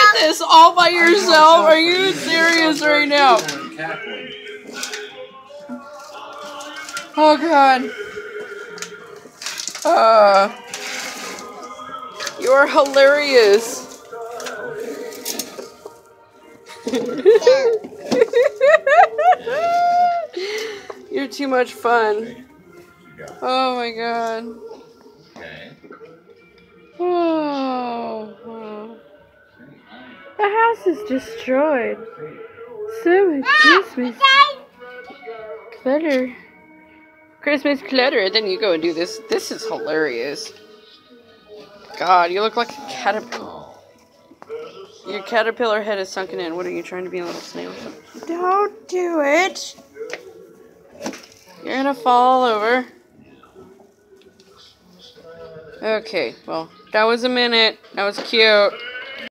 this all by yourself? Are you serious right now? Oh god. You're hilarious. You're too much fun. Oh my god. Oh. The house is destroyed. So much Christmas clutter. Christmas clutter. Then you go and do this. This is hilarious. God, you look like a caterpillar. Your caterpillar head is sunken in. What are you trying to be, a little snail? Don't do it. You're gonna fall over. Okay, well, that was a minute. That was cute.